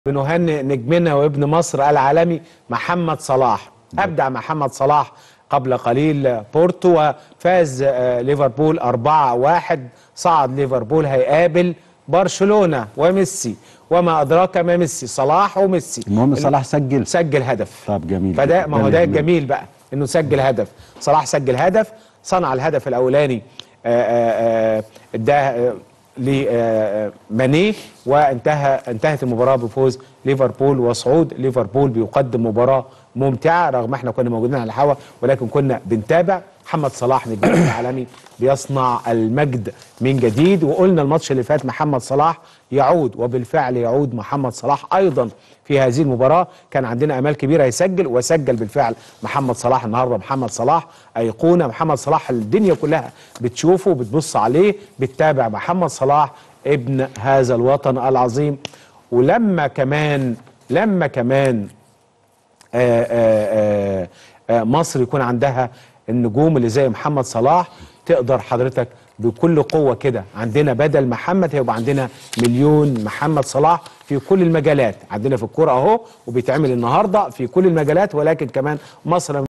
بنهنئ نجمنا وابن مصر العالمي محمد صلاح. أبدع محمد صلاح قبل قليل بورتو وفاز ليفربول 4-1. صعد ليفربول هيقابل برشلونة وميسي، وما أدراك ما ميسي، صلاح وميسي. المهم صلاح سجل هدف. طب جميل. فده ما هو ده الجميل بقى، انه سجل هدف. صلاح سجل هدف، صنع الهدف الاولاني اداه لماني، انتهت المباراه بفوز ليفربول وصعود ليفربول. بيقدم مباراه ممتعه رغم احنا كنا موجودين على الهواء، ولكن كنا بنتابع. محمد صلاح نجمنا العالمي بيصنع المجد من جديد، وقلنا الماتش اللي فات محمد صلاح يعود، وبالفعل يعود محمد صلاح ايضا في هذه المباراه. كان عندنا امال كبيره يسجل، وسجل بالفعل محمد صلاح النهارده. محمد صلاح ايقونه، محمد صلاح الدنيا كلها بتشوفه، بتبص عليه، بتتابع محمد صلاح ابن هذا الوطن العظيم. ولما كمان مصر يكون عندها النجوم اللي زي محمد صلاح، تقدر حضرتك بكل قوة كده، عندنا بدل محمد هيبقى عندنا مليون محمد صلاح في كل المجالات. عندنا في الكرة اهو، وبيتعمل النهاردة في كل المجالات، ولكن كمان مصر